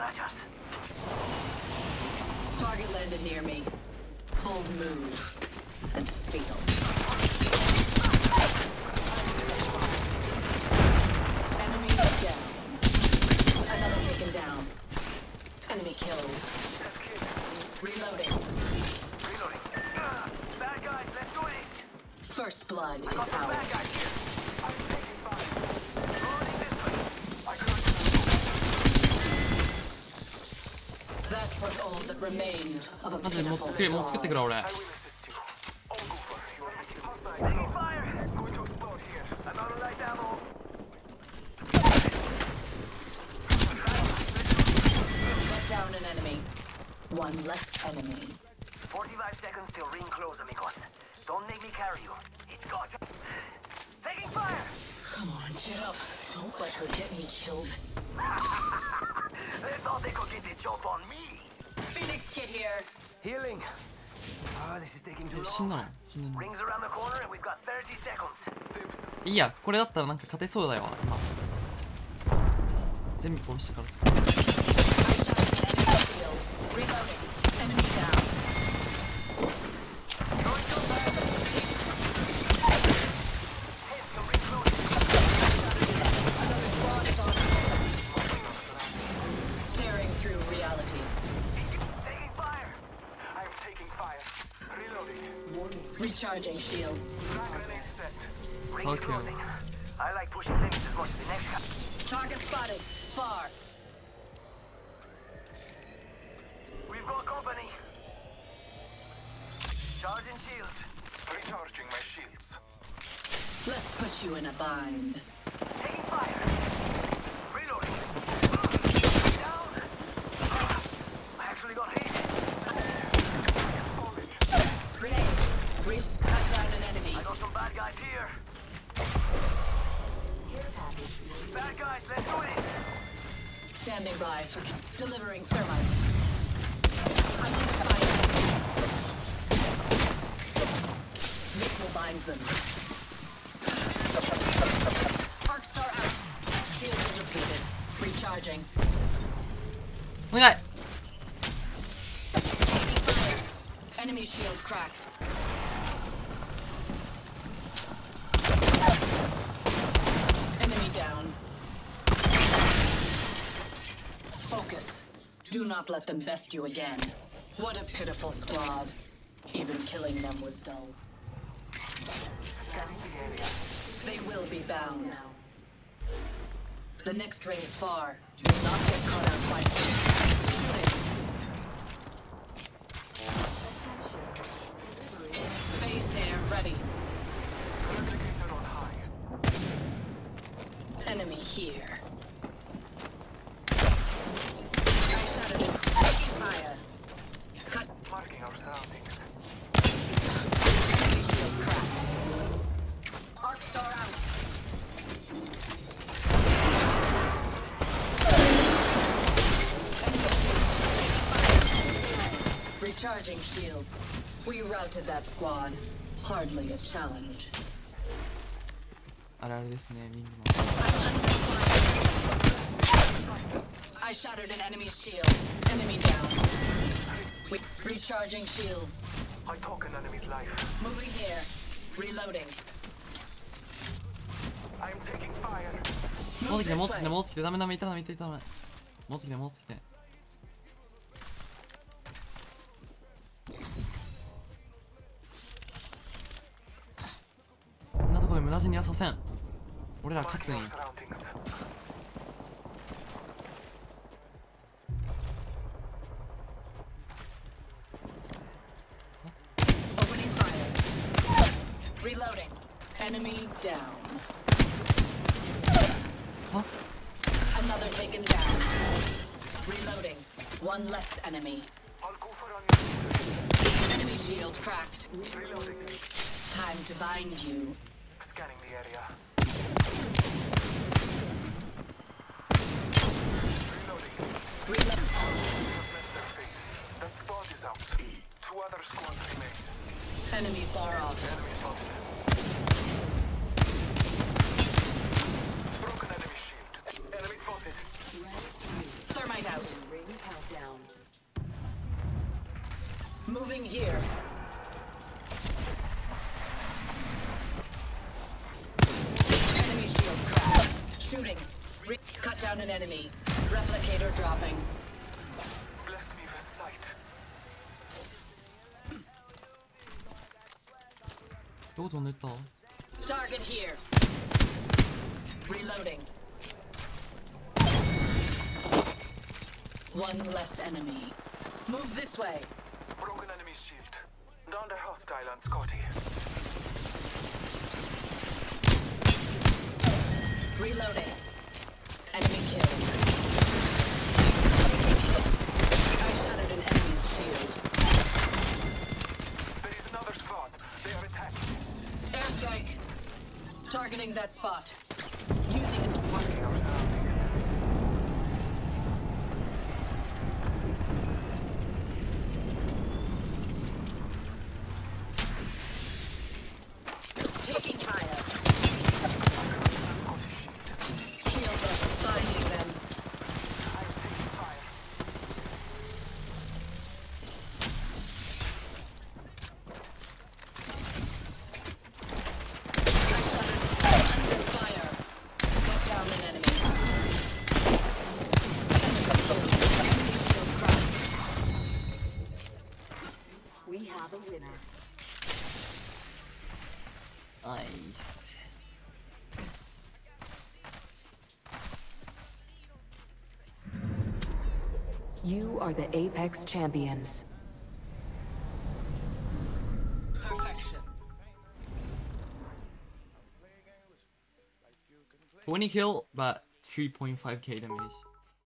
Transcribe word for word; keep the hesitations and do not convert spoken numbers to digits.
scratchers. Target landed near me. Bold move. And fatal. Enemy down. Another taken down. Enemy killed. Reloading. Reloading. Uh, bad guys, let's do this. First blood is Got some out. bad guys here. I'm taking fire. Rolling this way. I can't. That was all that remained of a マジで持っ pitiful て持っつけてくれ squad. 俺 I will assist you. All go for it. You are taking hostile. Taking fire. Going to explode here. I'm out of light ammo. Let down an enemy. One less enemy. forty-five seconds till ring close, amigos. Don't make me carry you. It's got. Taking fire. Come on, get up. Don't let her get me killed. They thought they could get the jump on me. Phoenix Kid here. Healing. Ah, this is taking too 死んだの long. 死んだの Rings around the corner and we've got thirty seconds. いいやこれだったらなんか勝てそうだよ今全部殺してから使う Reloading. Enemy down. Going to fire. Hit the reload. Another squad is on. Tearing through reality. Taking fire. I'm taking fire. Reloading. Recharging shield. Frag grenade set. Ring Okay. closing. I like pushing limits as much as the next guy. Target spotted. Far. We've got company. Charging shields. Recharging my shields. Let's put you in a bind. Taking fire. Reloading. Down. I actually got hit. Grenade. Re- cut down an enemy. I got some bad guys here. Bad guys, let's do it. Standing by for con- delivering thermite. I'm under fire. This will bind them. Arc star out. Shields are depleted. Recharging. お願い Enemy shield cracked. Enemy down. Focus. Do not let them best you again. What a pitiful squad. Even killing them was dull. They will be bound now. The next ring is far. Do not get caught out fighting. Phased tear ready. Replicator on high. Enemy here. I shot him. Taking fire. Cut. Marking our surroundings. Enemy shield cracked. Arc star out. Recharging shields. We routed that squad. Hardly a challenge. あれあれですねウィング I shattered an enemy's shield. Enemy down. We recharging shields. I talk an enemy's life. Moving here. Reloading. I'm taking fire. 戻ってきて Move 戻 this ってきて way. 戻ってきてダメダメいたダメいたいたダメ戻ってきて戻ってきてこんなとこで無駄死にはさせん俺ら勝つん Marking よ our surroundings. Opening fire. Reloading. Enemy down. Huh? Another taken down. Reloading. One less enemy. I'll go for on you. Enemy shield cracked. Reloading. Time to bind you. Scanning the area. Reloading. Reload. Have missed their face. That spot is out. Two other squads remain. Enemy far off. Enemy spotted. Broken enemy shield. Enemy spotted. Thermite Hideout. Ring countdown. Moving here. Enemy shield cracked. Shooting. Re cut down an enemy. Replicator dropping. Bless me with sight. どこ飛んでった？ Target here. Reloading. One less enemy. Move this way. Broken enemy shield. Down the hostile on Scotty. Reloading. Enemy killed. I shattered an enemy's shield. There is another squad. They are attacking. Airstrike. Targeting that spot. Using it. Marking our surroundings. Taking fire. Shields are blinding them. I am taking fire. I shuttered under fire. Get down an enemy. Enemy shield cracked. We have a winner. Nice. You are the Apex champions. Perfection. twenty kill, but three point five K damage.